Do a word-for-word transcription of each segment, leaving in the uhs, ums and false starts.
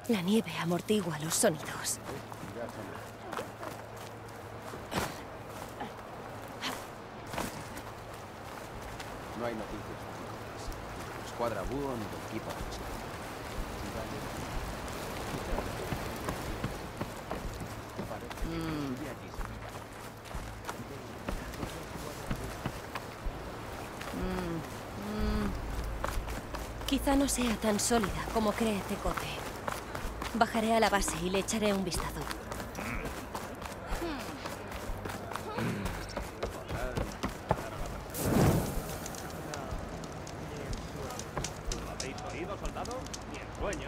La nieve amortigua los sonidos. No hay noticias. Escuadra búho ni del equipo de pesca. Mm. Mm. Mm. Quizá no sea tan sólida como cree Tecote. Bajaré a la base y le echaré un vistazo. ¿Lo habéis oído, soldado? Ni en sueño.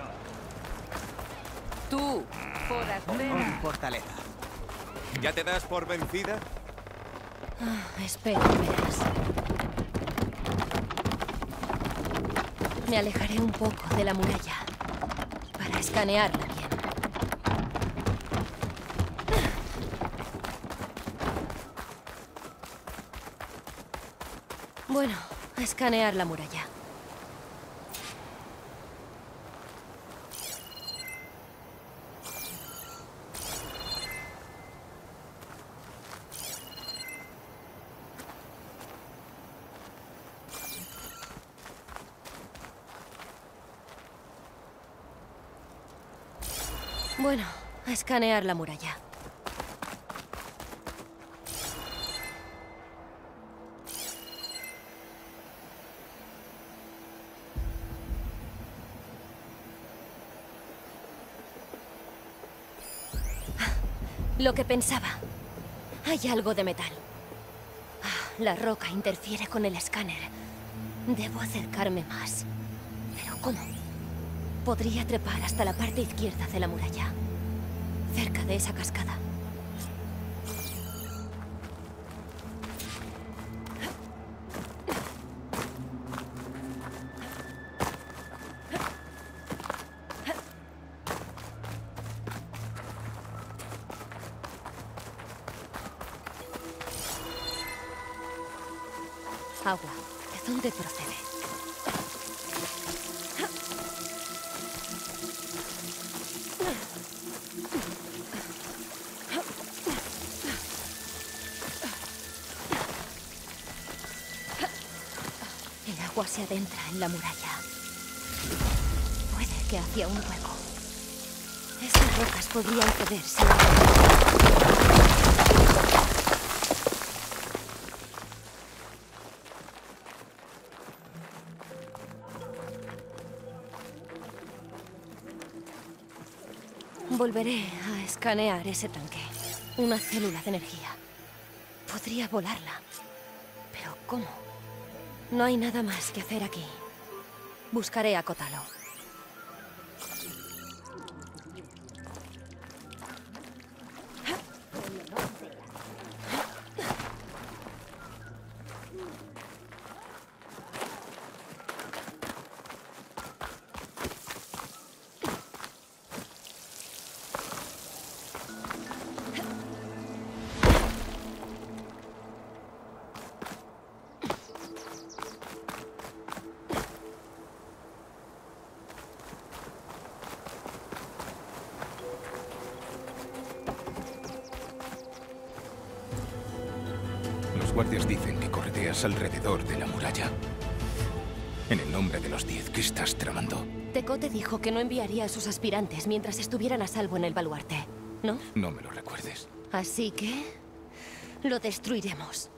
Tú, Con fortaleza. ¿Ya te das por vencida? Ah, espera, verás. Me alejaré un poco de la muralla para escanearla bien. Bueno, a escanear la muralla. Bueno, a escanear la muralla. Lo que pensaba. Hay algo de metal. Ah, la roca interfiere con el escáner. Debo acercarme más. ¿Pero cómo? Podría trepar hasta la parte izquierda de la muralla, cerca de esa cascada. Agua. ¿De dónde procede? El agua se adentra en la muralla. Puede que hacia un hueco. Esas rocas podrían ceder si Volveré a escanear ese tanque. Una célula de energía. Podría volarla. ¿Pero cómo? No hay nada más que hacer aquí. Buscaré a Kotalo. Los guardias dicen que correteas alrededor de la muralla. En el nombre de los diez, ¿qué estás tramando? Tecote dijo que no enviaría a sus aspirantes mientras estuvieran a salvo en el baluarte, ¿no? No me lo recuerdes. Así que... lo destruiremos.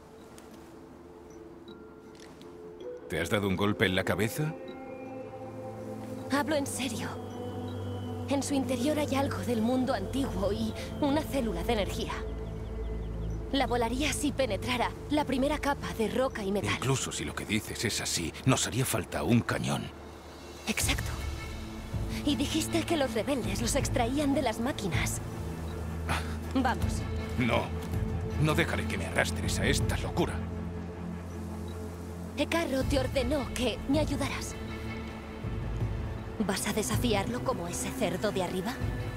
¿Te has dado un golpe en la cabeza? Hablo en serio. En su interior hay algo del mundo antiguo y una célula de energía. La volaría si penetrara la primera capa de roca y metal. Incluso si lo que dices es así, nos haría falta un cañón. Exacto. Y dijiste que los rebeldes los extraían de las máquinas. Vamos. No. No dejaré que me arrastres a esta locura. Hekarro te ordenó que me ayudaras. ¿Vas a desafiarlo como ese cerdo de arriba?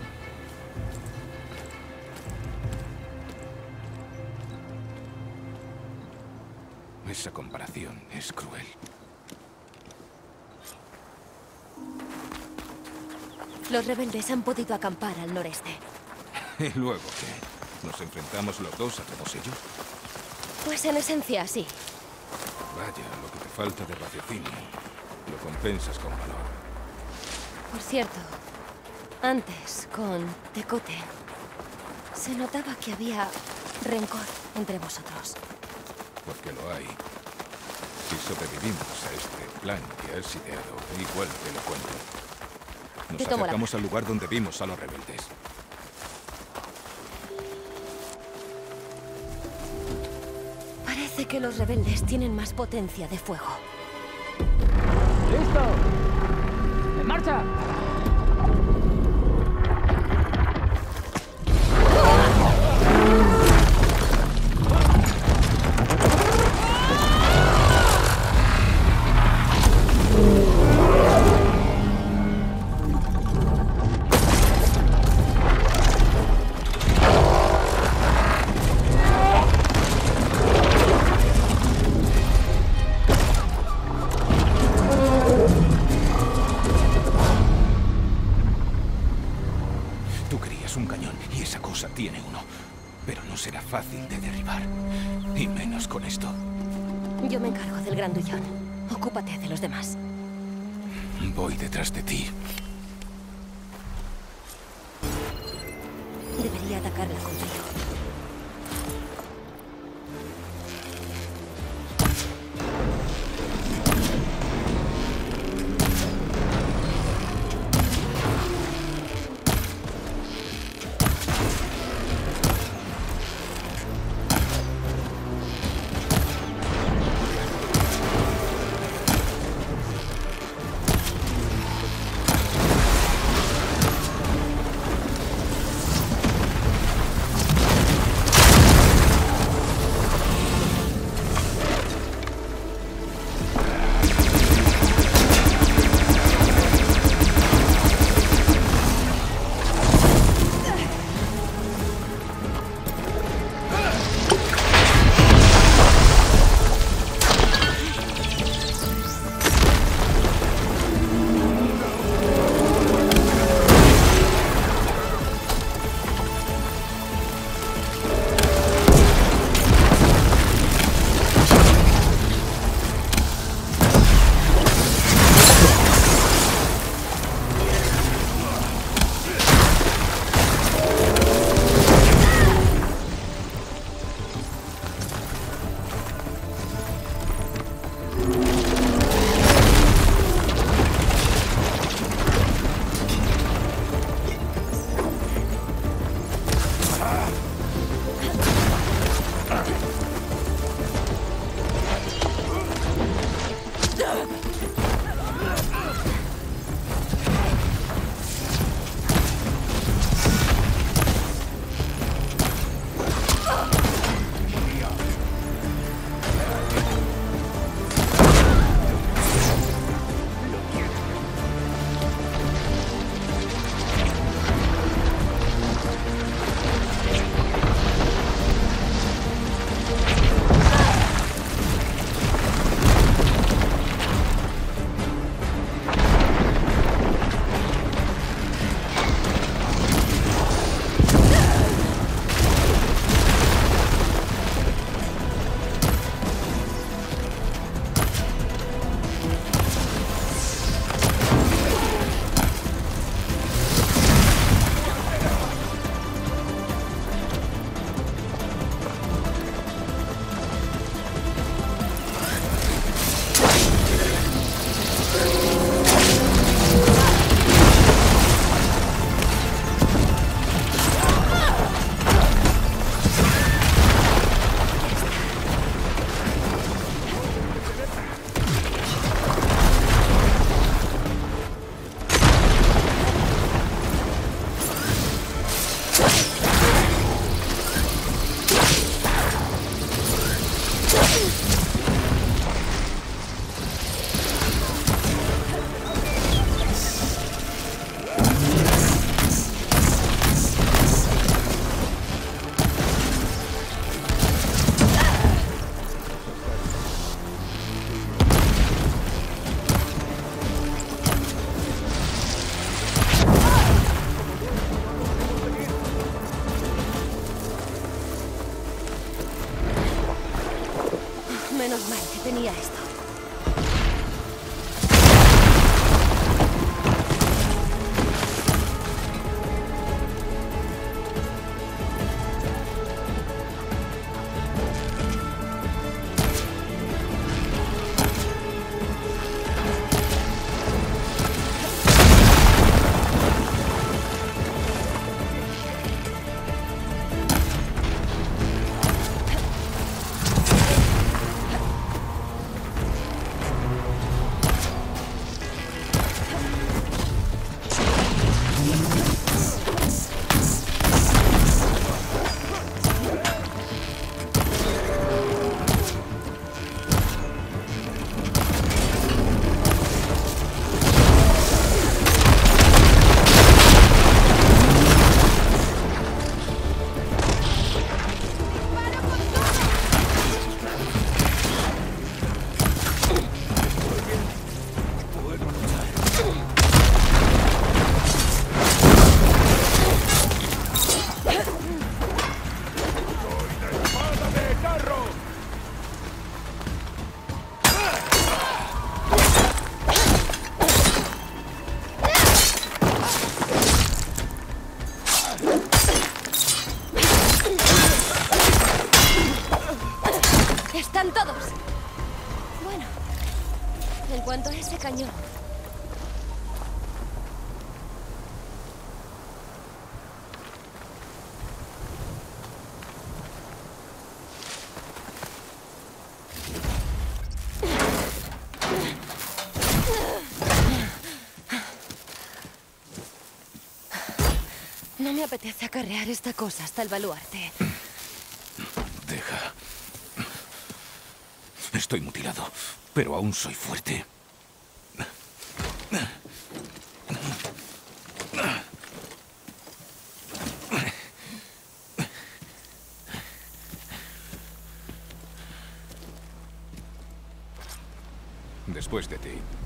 Esa comparación es cruel. Los rebeldes han podido acampar al noreste. ¿Y luego qué? ¿Nos enfrentamos los dos a todos ellos? Pues en esencia, sí. Vaya, lo que te falta de raciocinio. Lo compensas con valor. Por cierto, antes, con Tecote, se notaba que había rencor entre vosotros. Porque lo hay. Si sobrevivimos a este plan que has ideado, igual te lo cuento. Nos Te tomo la acercamos al lugar donde vimos a los rebeldes. Parece que los rebeldes tienen más potencia de fuego. ¡Listo! ¡En marcha! Tiene uno, pero no será fácil de derribar. Y menos con esto. Yo me encargo del grandullón. Ocúpate de los demás. Voy detrás de ti. Debería atacarla con frío. venía esto. ¡Están todos! Bueno, en cuanto a ese cañón... No me apetece acarrear esta cosa hasta el baluarte. Deja. Estoy mutilado, pero aún soy fuerte. Después de ti.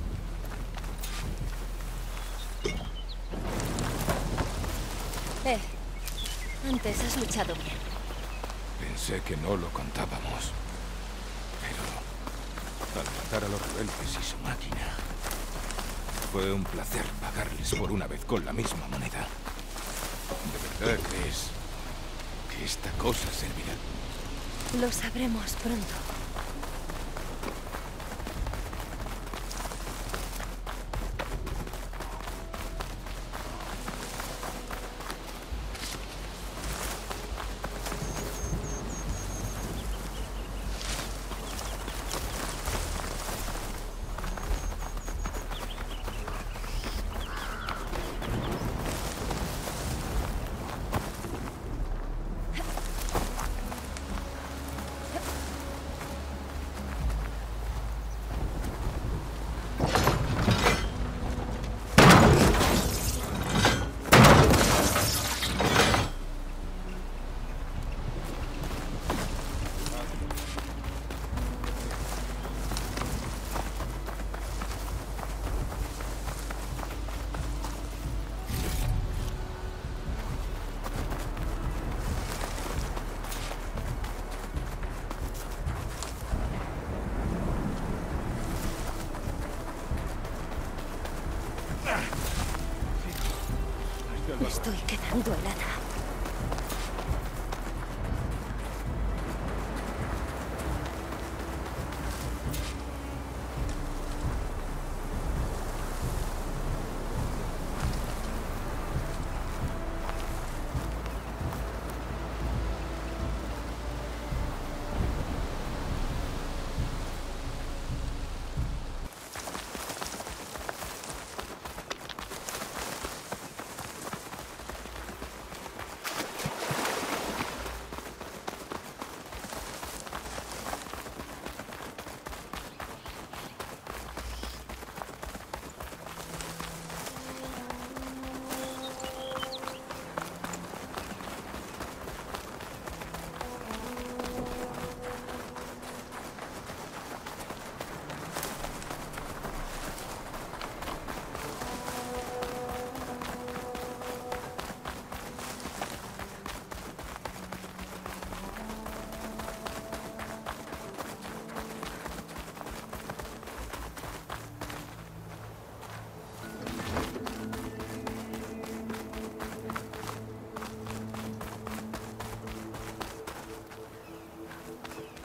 Eh, antes has luchado bien. Pensé que no lo contábamos. Pero al matar a los rebeldes y su máquina, fue un placer pagarles por una vez con la misma moneda. ¿De verdad crees que esta cosa servirá? Lo sabremos pronto. Estoy quedando helada.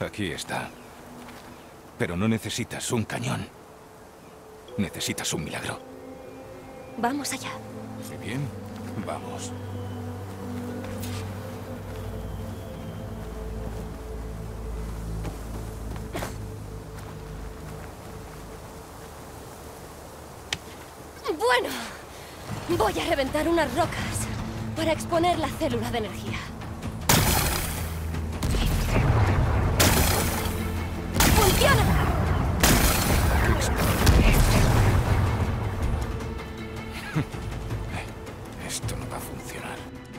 Aquí está. Pero no necesitas un cañón. Necesitas un milagro. Vamos allá. Muy bien, vamos. Bueno, voy a reventar unas rocas para exponer la célula de energía. ¡Funciona! Esto no va a funcionar.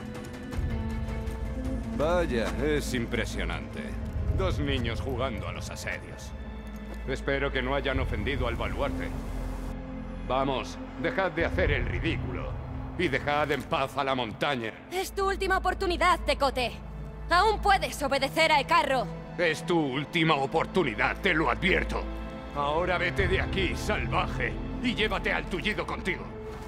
Vaya, es impresionante. Dos niños jugando a los asedios. Espero que no hayan ofendido al baluarte. Vamos, dejad de hacer el ridículo. Y dejad en paz a la montaña. Es tu última oportunidad, Tecote. Aún puedes obedecer a Ecarro. Es tu última oportunidad, te lo advierto. Ahora vete de aquí, salvaje, y llévate al tullido contigo.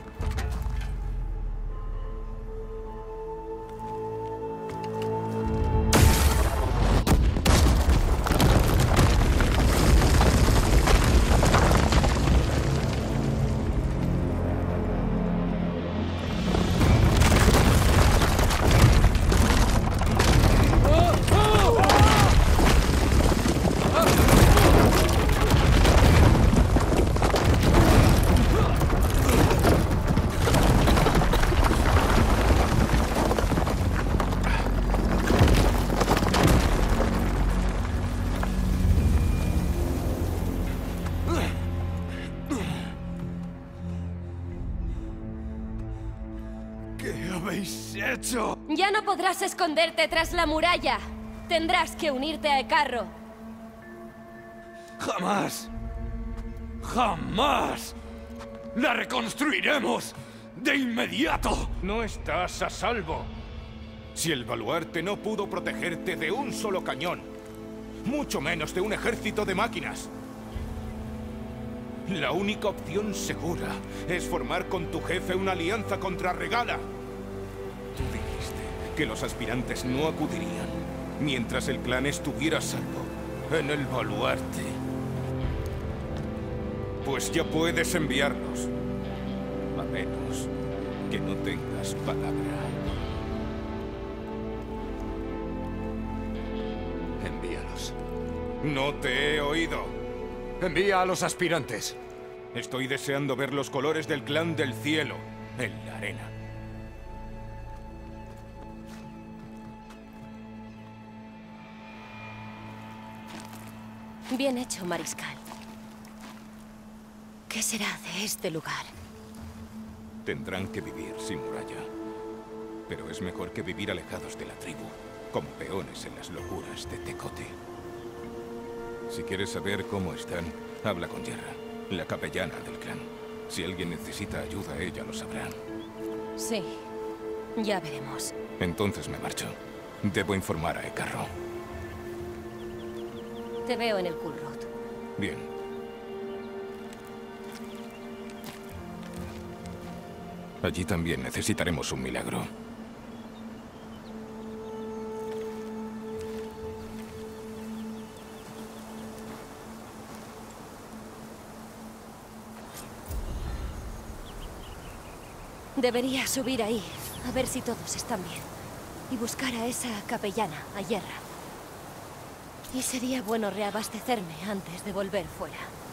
¿Qué habéis hecho? Ya no podrás esconderte tras la muralla. Tendrás que unirte a Ecarro. ¡Jamás! ¡Jamás! ¡La reconstruiremos! ¡De inmediato! No estás a salvo. Si el baluarte no pudo protegerte de un solo cañón, mucho menos de un ejército de máquinas. La única opción segura es formar con tu jefe una alianza contra Regala. Tú dijiste que los aspirantes no acudirían mientras el clan estuviera a salvo en el baluarte. Pues ya puedes enviarlos. A menos que no tengas palabra. Envíalos. No te he oído. Envía a los aspirantes. Estoy deseando ver los colores del clan del cielo en la arena. Bien hecho, Mariscal. ¿Qué será de este lugar? Tendrán que vivir sin muralla. Pero es mejor que vivir alejados de la tribu, como peones en las locuras de Tecote. Si quieres saber cómo están, habla con Yerra, la capellana del clan. Si alguien necesita ayuda, ella lo sabrá. Sí, ya veremos. Entonces me marcho. Debo informar a Ecarro. Te veo en el Kulrot. Bien. Allí también necesitaremos un milagro. Debería subir ahí, a ver si todos están bien. Y buscar a esa capellana, a Yerra. Y sería bueno reabastecerme antes de volver fuera.